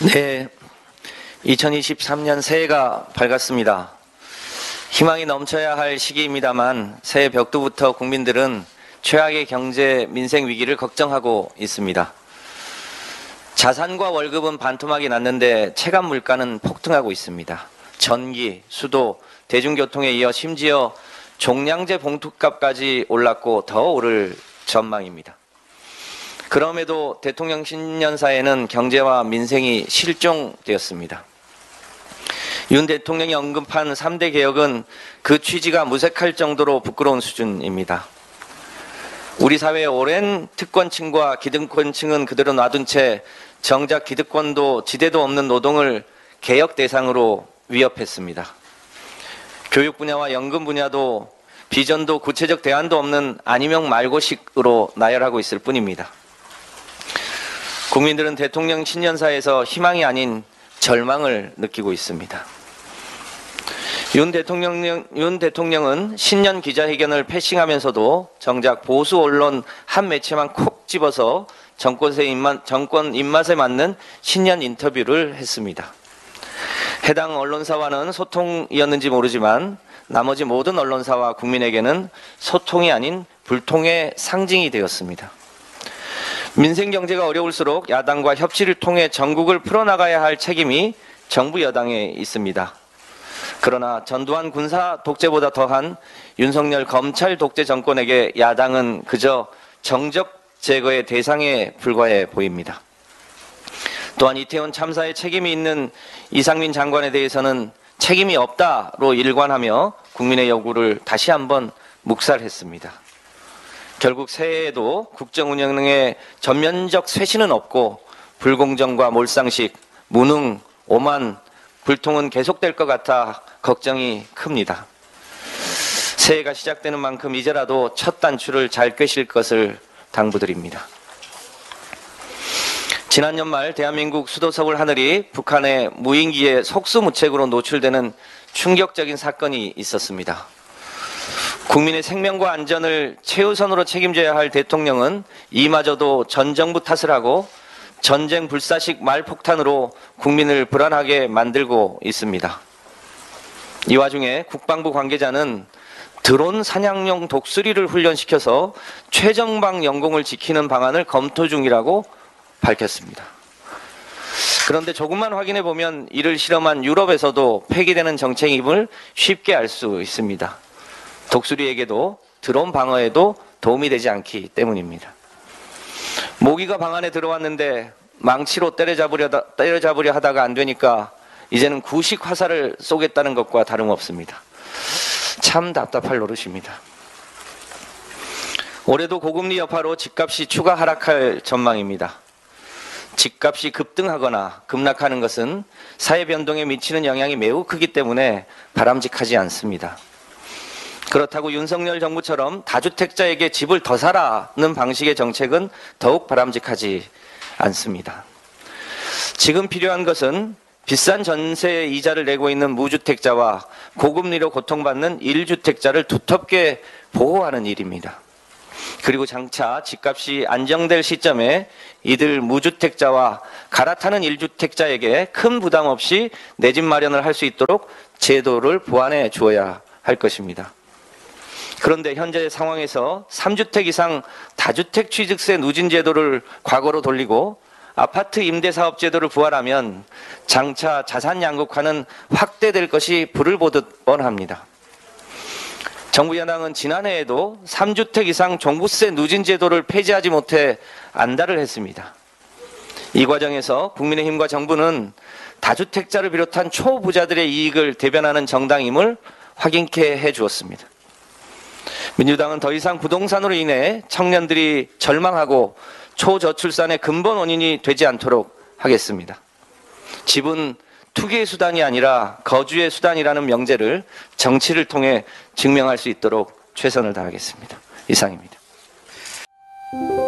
네, 2023년 새해가 밝았습니다. 희망이 넘쳐야 할 시기입니다만 새해 벽두부터 국민들은 최악의 경제 민생 위기를 걱정하고 있습니다. 자산과 월급은 반토막이 났는데 체감 물가는 폭등하고 있습니다. 전기, 수도, 대중교통에 이어 심지어 종량제 봉투값까지 올랐고 더 오를 전망입니다. 그럼에도 대통령 신년사에는 경제와 민생이 실종되었습니다. 윤 대통령이 언급한 3대 개혁은 그 취지가 무색할 정도로 부끄러운 수준입니다. 우리 사회의 오랜 특권층과 기득권층은 그대로 놔둔 채 정작 기득권도 지대도 없는 노동을 개혁 대상으로 위협했습니다. 교육 분야와 연금 분야도 비전도 구체적 대안도 없는 아니면 말고식으로 나열하고 있을 뿐입니다. 국민들은 대통령 신년사에서 희망이 아닌 절망을 느끼고 있습니다. 윤 대통령은 신년 기자회견을 패싱하면서도 정작 보수 언론 한 매체만 콕 집어서 정권 입맛에 맞는 신년 인터뷰를 했습니다. 해당 언론사와는 소통이었는지 모르지만 나머지 모든 언론사와 국민에게는 소통이 아닌 불통의 상징이 되었습니다. 민생 경제가 어려울수록 야당과 협치를 통해 전국을 풀어나가야 할 책임이 정부 여당에 있습니다. 그러나 전두환 군사 독재보다 더한 윤석열 검찰 독재 정권에게 야당은 그저 정적 제거의 대상에 불과해 보입니다. 또한 이태원 참사에 책임이 있는 이상민 장관에 대해서는 책임이 없다로 일관하며 국민의 요구를 다시 한번 묵살했습니다. 결국 새해에도 국정 운영에 전면적 쇄신은 없고 불공정과 몰상식, 무능, 오만, 불통은 계속될 것 같아 걱정이 큽니다. 새해가 시작되는 만큼 이제라도 첫 단추를 잘 꿰실 것을 당부드립니다. 지난 연말 대한민국 수도 서울 하늘이 북한의 무인기에 속수무책으로 노출되는 충격적인 사건이 있었습니다. 국민의 생명과 안전을 최우선으로 책임져야 할 대통령은 이마저도 전 정부 탓을 하고 전쟁 불사식 말폭탄으로 국민을 불안하게 만들고 있습니다. 이 와중에 국방부 관계자는 드론 사냥용 독수리를 훈련시켜서 최정방 영공을 지키는 방안을 검토 중이라고 밝혔습니다. 그런데 조금만 확인해 보면 이를 실험한 유럽에서도 폐기되는 정책임을 쉽게 알 수 있습니다. 독수리에게도 드론 방어에도 도움이 되지 않기 때문입니다. 모기가 방 안에 들어왔는데 망치로 때려잡으려 하다가 안 되니까 이제는 구식 화살을 쏘겠다는 것과 다름없습니다. 참 답답할 노릇입니다. 올해도 고금리 여파로 집값이 추가 하락할 전망입니다. 집값이 급등하거나 급락하는 것은 사회 변동에 미치는 영향이 매우 크기 때문에 바람직하지 않습니다. 그렇다고 윤석열 정부처럼 다주택자에게 집을 더 사라는 방식의 정책은 더욱 바람직하지 않습니다. 지금 필요한 것은 비싼 전세 이자를 내고 있는 무주택자와 고금리로 고통받는 1주택자를 두텁게 보호하는 일입니다. 그리고 장차 집값이 안정될 시점에 이들 무주택자와 갈아타는 1주택자에게 큰 부담 없이 내 집 마련을 할 수 있도록 제도를 보완해 주어야 할 것입니다. 그런데 현재 상황에서 3주택 이상 다주택 취득세 누진 제도를 과거로 돌리고 아파트 임대사업제도를 부활하면 장차 자산 양극화는 확대될 것이 불을 보듯 뻔합니다. 정부 여당은 지난해에도 3주택 이상 종부세 누진 제도를 폐지하지 못해 안달을 했습니다. 이 과정에서 국민의힘과 정부는 다주택자를 비롯한 초부자들의 이익을 대변하는 정당임을 확인케 해주었습니다. 민주당은 더 이상 부동산으로 인해 청년들이 절망하고 초저출산의 근본 원인이 되지 않도록 하겠습니다. 집은 투기의 수단이 아니라 거주의 수단이라는 명제를 정치를 통해 증명할 수 있도록 최선을 다하겠습니다. 이상입니다.